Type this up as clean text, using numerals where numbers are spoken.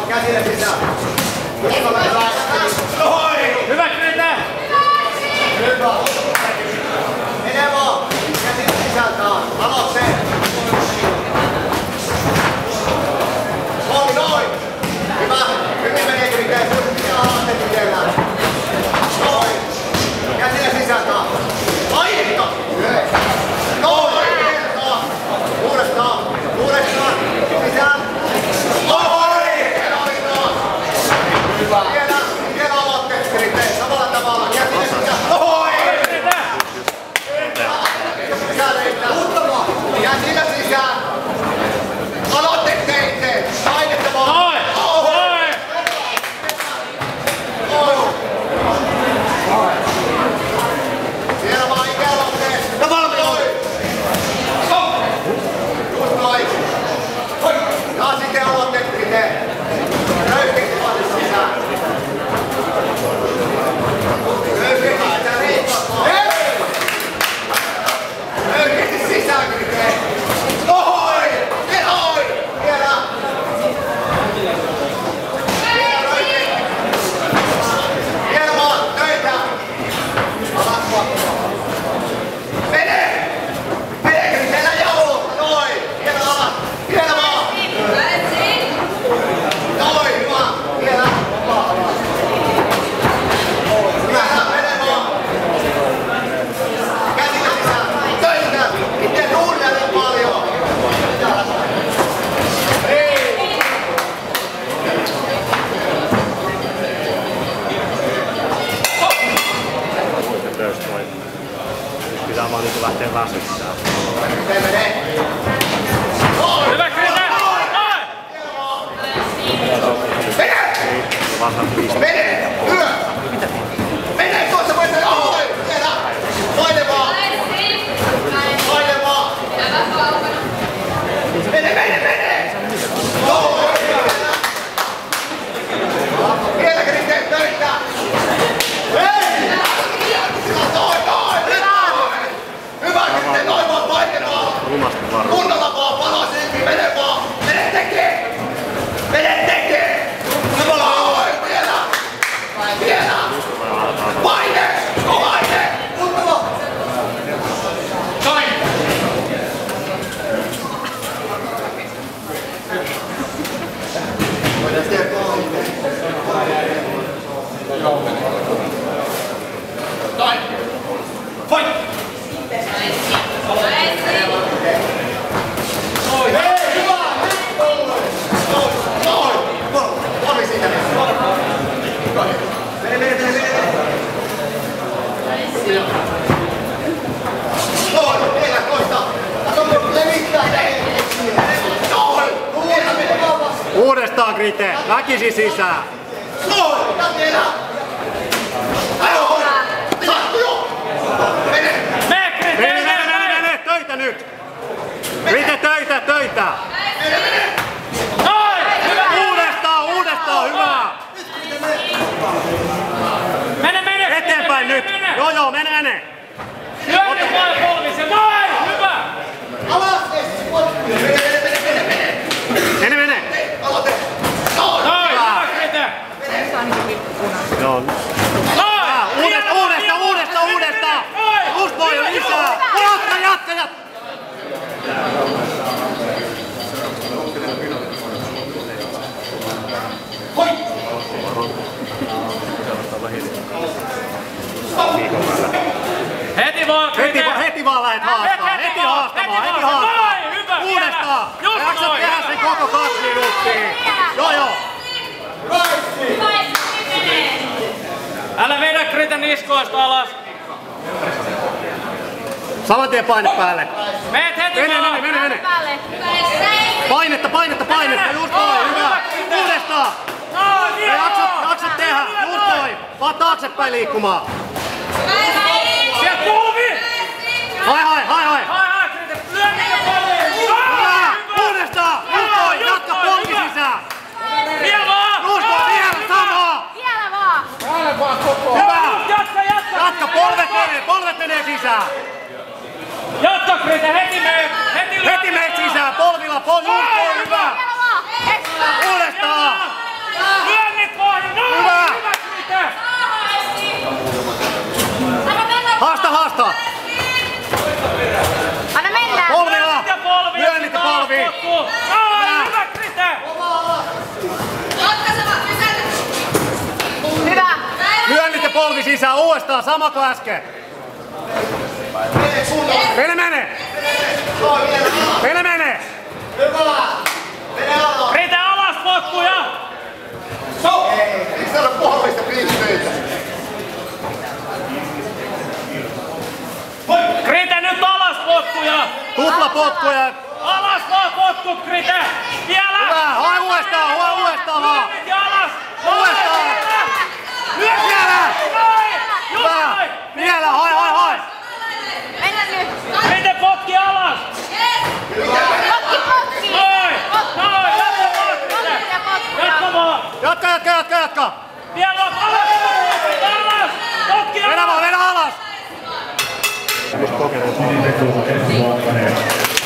Käsille sisään. Hyvä Krite! Hyvä. Mene vaan. Käsille sisään taas. Aloikseen. Noin. Hyvä. Hyvin menee Krite. Mitä alatte tehdään? Noin. Käsille sisään taas. Aitta. Noin. Uudestaan. Sisään. Hyvä. Vielä aloitteeksi Krite. Samalla tavalla. Käsille sisään. Sisään riittää. Käsille sisään. Aloitteeksi teitte. Painetta vaan. Vielä vaan ikäaloitteeksi. Ja valmiin. Just noin. Ja sitten aloitteeksi Krite. Röyhkeästi panne sisään. Röyhkeästi sisään riittää. Röyhkeästi sisään Krite. Noin! Noin! Vielä! Vielä röyhkeästi. Vielä vaan! Töitä! Alasva! Mene! Mene Kriteellä jalusta! Noin! Vielä alas! Vielä vaan! Noin! Hyvä! Vielä! Vielä! Mene vaan! Käsitä sisään! Töitä! Itse nuulia niin paljon! Pitää vaan niinku lähteä väsyttää. Mene! Hyvä Krite! Mene! Mene! Hyö! Mene tuossa voitte! Noin! Vielä! Paine vaan! Paine vaan! Mene! Mene! Mene! Noin! Vielä Krite töitä! Hei! Noin! Noin! Hyvä Krite! Noin vaan! Paine vaan! Kunnolla vaan! Pala silti! Mene vaan! Mene tekee! Mene tekee! Noin! Vielä! Vielä! Paine! Paine! Kuntava! Noin! Voidaan tehdä kolme. Noin! Hoi! Hei! Hyvä! Noin! Oli siitä. Mene! Noin! Vielä toista! Kato, levittää noin! Vielä mene vaan vastaan! Uudestaan Krite! Väkisin sisään! Noin! Ja vielä! Aivan! Sattu jo! Mene! Mene Krite! Mene! Töitä nyt! Krite töitä! Mene! Noin! Hyvä! Uudestaan! Hyvä! Mene! Eteenpäin nyt! Joo, mene! Lyönne vaan polvisen! Noin! Hyvä! Alas! Mene! Aloite! Noin! Noin! Hyvä Krite! Joo. Noin! Uudestaan! Just noin lisää! Jatka! Hoi! Heti vaan Krite! Heti vaan lähet haastamaan! Heti haastamaan! Noin! Hyvä! Uudestaan! Just Jaksat noin! tehdä sen koko 2 minuuttia! Joo! Älä vedä Krite niskoista alas! Saman tien paine päälle! Meet heti vaan! Mene! Painetta! Just noin! Hyvä! Uudestaan! Noin! Jaksat tehdä! Just noin! Vaan taaksepäin liikkumaan! Sieltä polvi! Hai! Hai Krite! Lyönne ja polvi! Hyvä! Uudestaan! Just noin! Jatka polki sisään! Vielä vaan! Just noin! Vielä! Samaa! Vielä vaan! Hyvä! Jatka! Polvet menee sisään! Jatka Krite! Heti Heti meet sisään! Polvilla! Hyvä! Vielä vaan! Uudestaan! sisään uudestaan, sama kuin äsken. Mene suuntaan. Mene! Mene! Hyvä. Mene alas. Krite alas potkuja! Ei, eikö se ole puhallista pisteitä? Krite nyt alas potkuja! Tuplapotkuja. Alas vaan potkut Krite! Vielä! Hyvä, hae uudestaan vaan. Lyönnit ja alas! Uudestaan. Lyö Vielä. Noin! Just Hyvä. noin! Vielä, hae. Mennä nyt! Krite potki alas! Potki! Noin! Noin! Jatka vaan Krite! Jatka vaan! Jatka. Vielä alas! Krite alas! Potki alas! Vedä alas. Kokeillaan